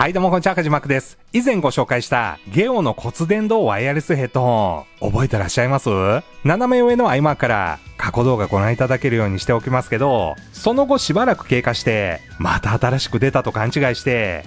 はいどうもこんにちは、かじまくです。以前ご紹介したゲオの骨伝導ワイヤレスヘッドホン、覚えてらっしゃいます？斜め上の合間から過去動画ご覧いただけるようにしておきますけど、その後しばらく経過して、また新しく出たと勘違いして、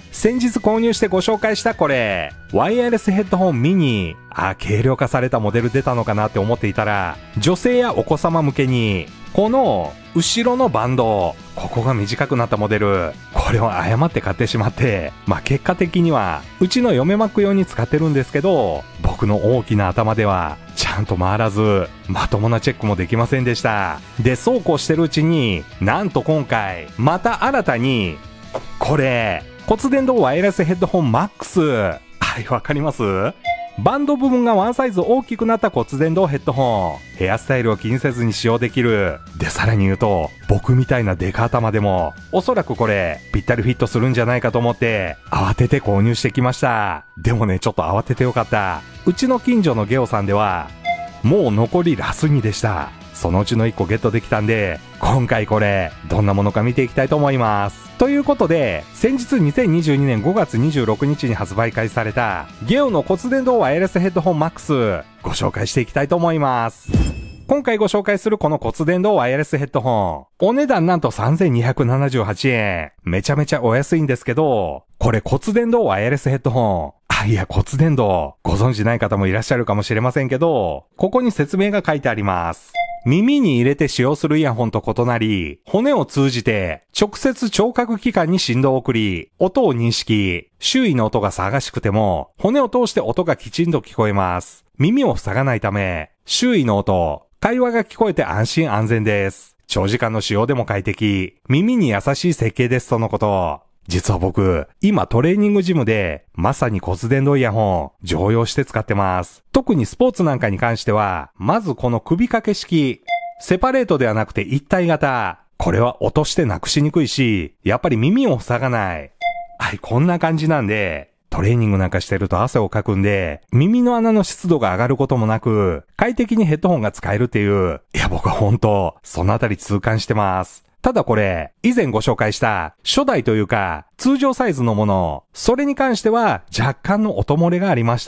先日購入してご紹介したこれ、ワイヤレスヘッドホンミニ、軽量化されたモデル出たのかなって思っていたら、女性やお子様向けに、この後ろのバンド、ここが短くなったモデル、これを誤って買ってしまって、結果的には、うちの嫁マック用に使ってるんですけど、僕の大きな頭では、ちゃんと回らず、まともなチェックもできませんでした。で、そうこうしてるうちに、なんと今回、また新たに、これ、骨伝導ワイヤレスヘッドホンマックス。はい、わかります？バンド部分がワンサイズ大きくなった骨伝導ヘッドホン。ヘアスタイルを気にせずに使用できる。で、さらに言うと、僕みたいなデカ頭でも、おそらくこれ、ぴったりフィットするんじゃないかと思って、慌てて購入してきました。でもね、ちょっと慌ててよかった。うちの近所のゲオさんでは、もう残りラス2でした。そのうちの1個ゲットできたんで、今回これ、どんなものか見ていきたいと思います。ということで、先日2022年5月26日に発売開始された、ゲオの骨伝導ワイヤレスヘッドホンマックス、ご紹介していきたいと思います。今回ご紹介するこの骨伝導ワイヤレスヘッドホン、お値段なんと3278円。めちゃめちゃお安いんですけど、これ骨伝導ワイヤレスヘッドホン、いや骨伝導、ご存知ない方もいらっしゃるかもしれませんけど、ここに説明が書いてあります。耳に入れて使用するイヤホンと異なり、骨を通じて直接聴覚器官に振動を送り、音を認識、周囲の音が騒がしくても、骨を通して音がきちんと聞こえます。耳を塞がないため、周囲の音、会話が聞こえて安心安全です。長時間の使用でも快適、耳に優しい設計ですとのこと。実は僕、今トレーニングジムで、まさに骨伝導イヤホン、常用して使ってます。特にスポーツなんかに関しては、まずこの首掛け式、セパレートではなくて一体型。これは落としてなくしにくいし、やっぱり耳を塞がない。はい、こんな感じなんで、トレーニングなんかしてると汗をかくんで、耳の穴の湿度が上がることもなく、快適にヘッドホンが使えるっていう、いや僕は本当、そのあたり痛感してます。ただこれ、以前ご紹介した初代というか通常サイズのもの、それに関しては若干の音漏れがありました。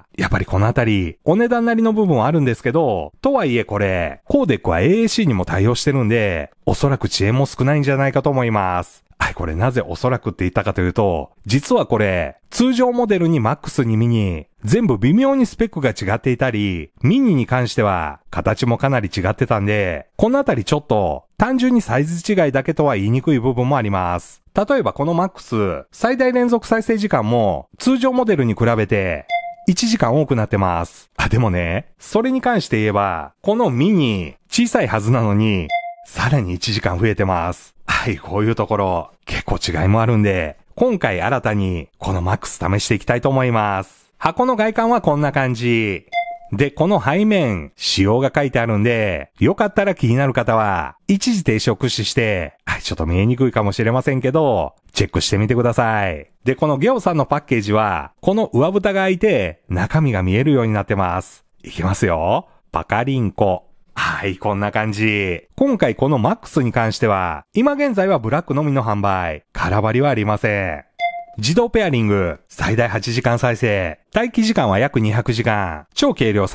やっぱりこのあたり、お値段なりの部分はあるんですけど、とはいえこれ、コーデックは AAC にも対応してるんで、おそらく遅延も少ないんじゃないかと思います。はい、これなぜおそらくって言ったかというと、実はこれ、通常モデルにマックスにミニ、全部微妙にスペックが違っていたり、ミニに関しては形もかなり違ってたんで、このあたりちょっと単純にサイズ違いだけとは言いにくい部分もあります。例えばこのマックス、最大連続再生時間も通常モデルに比べて1時間多くなってます。でもね、それに関して言えば、このミニ、小さいはずなのに、さらに1時間増えてます。はい、こういうところ、結構違いもあるんで、今回新たにこのマックス試していきたいと思います。箱の外観はこんな感じ。で、この背面、仕様が書いてあるんで、よかったら気になる方は、一時停止を駆使して、ちょっと見えにくいかもしれませんけど、チェックしてみてください。で、このゲオさんのパッケージは、この上蓋が開いて、中身が見えるようになってます。いきますよ。パカリンコ。はい、こんな感じ。今回このマックスに関しては、今現在はブラックのみの販売。空張りはありません。自動ペアリング、最大8時間再生。待機時間は約200時間。超軽量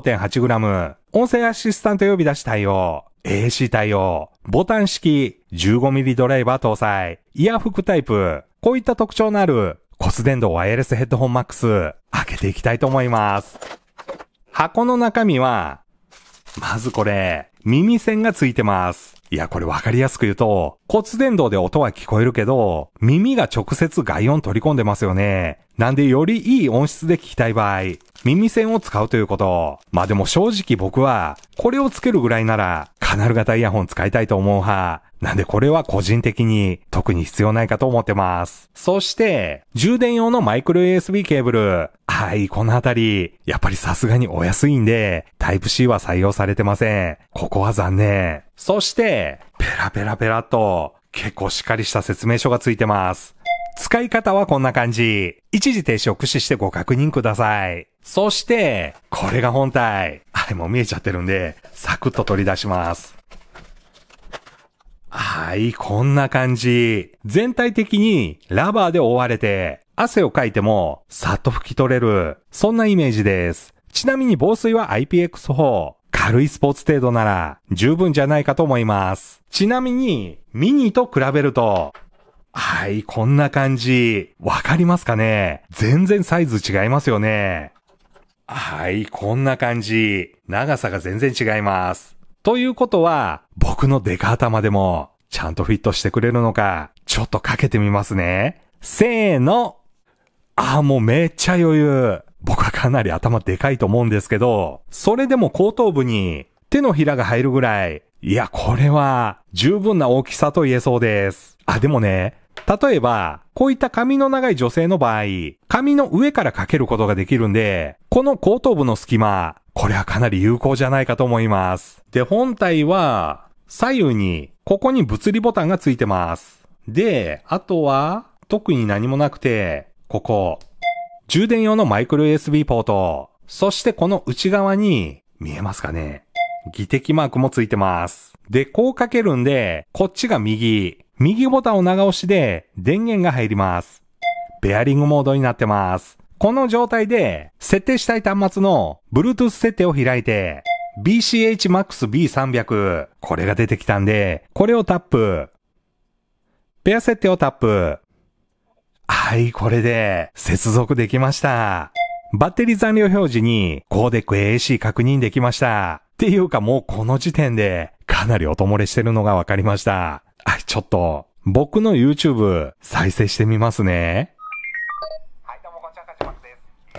35.8g。音声アシスタント呼び出し対応。AAC 対応。ボタン式 15mm ドライバー搭載。イヤーフックタイプ。こういった特徴のある骨伝導ワイヤレスヘッドホンマックス。開けていきたいと思います。箱の中身は、まずこれ、耳栓がついてます。いや、これわかりやすく言うと、骨伝導で音は聞こえるけど、耳が直接外音取り込んでますよね。なんでよりいい音質で聞きたい場合、耳栓を使うということ。でも正直僕は、これをつけるぐらいなら、カナル型イヤホン使いたいと思う派。なんでこれは個人的に特に必要ないかと思ってます。そして、充電用のマイクロ USB ケーブル。はい、このあたり、やっぱりさすがにお安いんで、タイプ C は採用されてません。ここは残念。そして、ペラペラペラと、結構しっかりした説明書がついてます。使い方はこんな感じ。一時停止を駆使してご確認ください。そして、これが本体。もう見えちゃってるんで、サクッと取り出します。はい、こんな感じ。全体的にラバーで覆われて、 汗をかいてもさっと拭き取れる。そんなイメージです。ちなみに防水は IPX4。軽いスポーツ程度なら十分じゃないかと思います。ちなみにミニと比べると、はい、こんな感じ。わかりますかね？全然サイズ違いますよね。はい、こんな感じ。長さが全然違います。ということは、僕のデカ頭でもちゃんとフィットしてくれるのか、ちょっとかけてみますね。せーの。もうめっちゃ余裕。僕はかなり頭でかいと思うんですけど、それでも後頭部に手のひらが入るぐらい、いや、これは十分な大きさと言えそうです。でもね、例えば、こういった髪の長い女性の場合、髪の上からかけることができるんで、この後頭部の隙間、これはかなり有効じゃないかと思います。で、本体は、左右に、ここに物理ボタンがついてます。で、あとは、特に何もなくて、ここ、充電用のマイクロ USB ポート、そしてこの内側に、見えますかね？技的マークもついてます。で、こうかけるんで、こっちが右ボタンを長押しで電源が入ります。ベアリングモードになってます。この状態で、設定したい端末の Bluetooth 設定を開いて、BCH Max B300、これが出てきたんで、これをタップ。ペア設定をタップ。はい、これで接続できました。バッテリー残量表示にコーデック AAC 確認できました。っていうかもうこの時点でかなり音漏れしてるのがわかりました。ちょっと僕の YouTube 再生してみますね。はい、どうもこんにちは、かじまくです。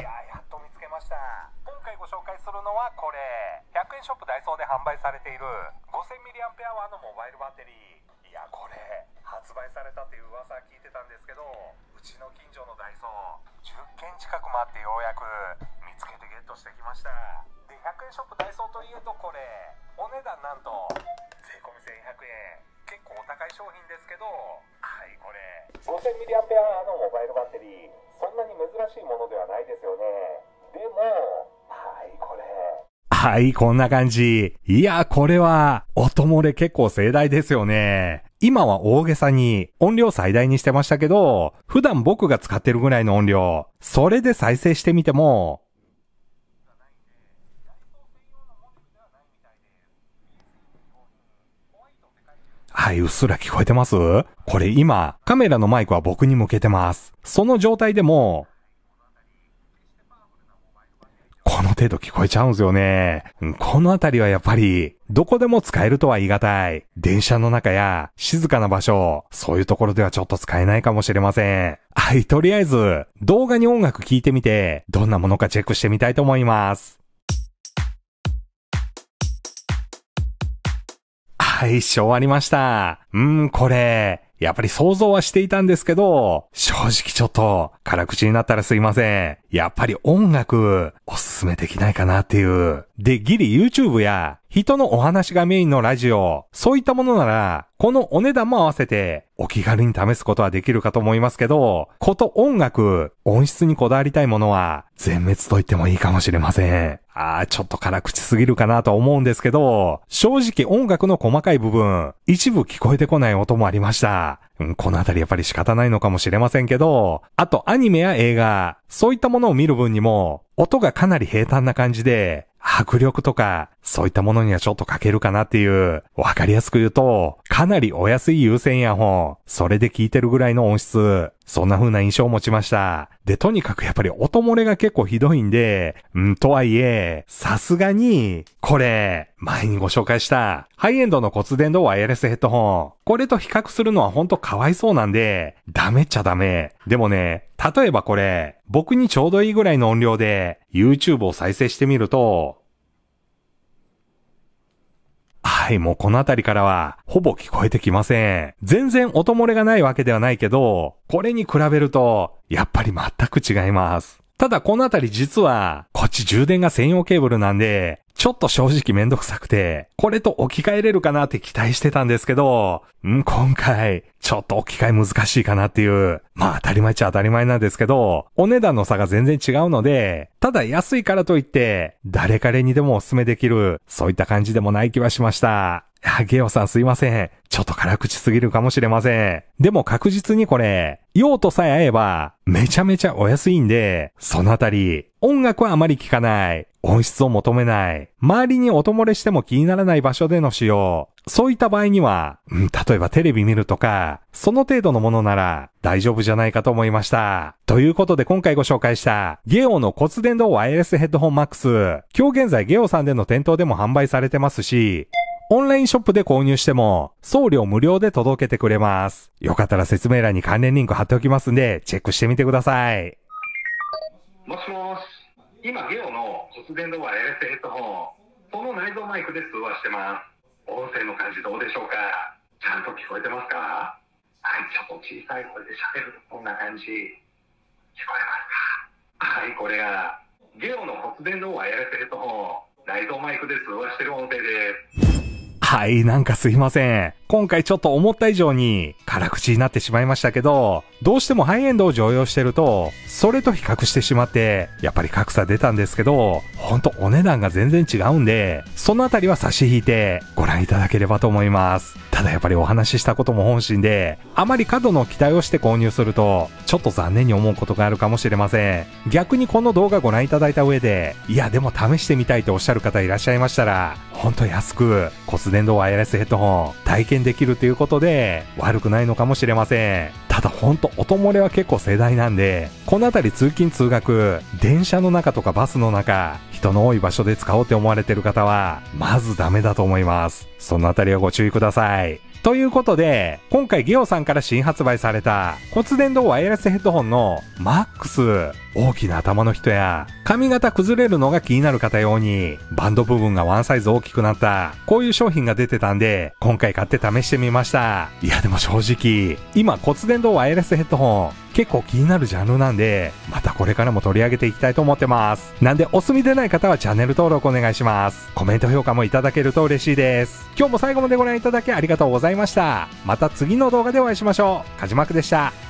やっと見つけました。今回ご紹介するのはこれ。100円ショップダイソーで販売されている 5000mAh のモバイルバッテリー。これ発売されたっていう噂は聞いてたんですけど、うちの近所のダイソー10軒近く回ってようやく見つけてゲットしてきました。で、100円ショップダイソーといえどこれお値段なんと税込み1100円、結構お高い商品ですけど、はい、これ 5000mAh のモバイルバッテリー、そんなに珍しいものではないですよね。でもはいこれ、はい、こんな感じ。これは音漏れ結構盛大ですよね。今は大げさに音量最大にしてましたけど、普段僕が使ってるぐらいの音量、それで再生してみても、はい、うっすら聞こえてます？これ今、カメラのマイクは僕に向けてます。その状態でも、この程度聞こえちゃうんですよね。このあたりはやっぱり、どこでも使えるとは言い難い。電車の中や静かな場所、そういうところではちょっと使えないかもしれません。はい、とりあえず、動画に音楽聴いてみて、どんなものかチェックしてみたいと思います。はい、終わりました。これ、やっぱり想像はしていたんですけど、正直ちょっと辛口になったらすいません。やっぱり音楽おすすめできないかなっていう。で、ギリ YouTube や人のお話がメインのラジオ、そういったものなら、このお値段も合わせてお気軽に試すことはできるかと思いますけど、こと音楽、音質にこだわりたいものは全滅と言ってもいいかもしれません。ちょっと辛口すぎるかなと思うんですけど、正直音楽の細かい部分、一部聞こえてこない音もありました。このあたりやっぱり仕方ないのかもしれませんけど、あとアニメや映画、そういったものを見る分にも、音がかなり平坦な感じで、迫力とか、そういったものにはちょっと欠けるかなっていう、わかりやすく言うと、かなりお安い有線イヤホン、それで聞いてるぐらいの音質、そんな風な印象を持ちました。で、とにかくやっぱり音漏れが結構ひどいんで、とはいえ、さすがに、これ、前にご紹介した、ハイエンドの骨伝導ワイヤレスヘッドホン、これと比較するのはほんとかわいそうなんで、ダメっちゃダメ。でもね、例えばこれ、僕にちょうどいいぐらいの音量で YouTube を再生してみると、はい、もうこのあたりからはほぼ聞こえてきません。全然音漏れがないわけではないけど、これに比べると、やっぱり全く違います。ただこのあたり実は、こっち充電が専用ケーブルなんで、ちょっと正直めんどくさくて、これと置き換えれるかなって期待してたんですけど、今回、ちょっと置き換え難しいかなっていう、まあ当たり前っちゃ当たり前なんですけど、お値段の差が全然違うので、ただ安いからといって、誰彼にでもおすすめできる、そういった感じでもない気はしました。 ゲオさんすいません。ちょっと辛口すぎるかもしれません。でも確実にこれ、用途さえ合えば、めちゃめちゃお安いんで、そのあたり、音楽はあまり聴かない。音質を求めない。周りに音漏れしても気にならない場所での使用。そういった場合には、例えばテレビ見るとか、その程度のものなら大丈夫じゃないかと思いました。ということで今回ご紹介したゲオの骨伝導ワイヤレスヘッドホンマックス。今日現在ゲオさんでの店頭でも販売されてますし、オンラインショップで購入しても送料無料で届けてくれます。よかったら説明欄に関連リンク貼っておきますんでチェックしてみてください。 もしもし、今ゲオの骨伝導ワイヤレスヘッドホン、その内蔵マイクで通話してます。音声の感じどうでしょうか？ちゃんと聞こえてますか？はい、ちょっと小さい声で喋るとこんな感じ。聞こえますか？はい、これがゲオの骨伝導ワイヤレスヘッドホン、内蔵マイクで通話してる音声です。 はい、なんかすいません。今回ちょっと思った以上に辛口になってしまいましたけど、どうしてもハイエンドを常用してると、それと比較してしまって、やっぱり格差出たんですけど、ほんとお値段が全然違うんで、そのあたりは差し引いてご覧いただければと思います。ただやっぱりお話ししたことも本心で、あまり過度の期待をして購入すると、ちょっと残念に思うことがあるかもしれません。逆にこの動画ご覧いただいた上で、いやでも試してみたいとおっしゃる方いらっしゃいましたら、ほんと安く骨伝導ワイヤレスヘッドホン体験できるということで悪くないのかもしれません。ただほんと音漏れは結構盛大なんで、このあたり通勤通学、電車の中とかバスの中、人の多い場所で使おうって思われてる方はまずダメだと思います。そのあたりはご注意ください。ということで、今回ゲオさんから新発売された骨伝導ワイヤレスヘッドホンのマックス、大きな頭の人や髪型崩れるのが気になる方用にバンド部分がワンサイズ大きくなったこういう商品が出てたんで、今回買って試してみました。いやでも正直今骨伝導ワイヤレスヘッドホン結構気になるジャンルなんで、またこれからも取り上げていきたいと思ってます。なんでお済みでない方はチャンネル登録お願いします。コメント評価もいただけると嬉しいです。今日も最後までご覧いただきありがとうございました。また次の動画でお会いしましょう。かじまくでした。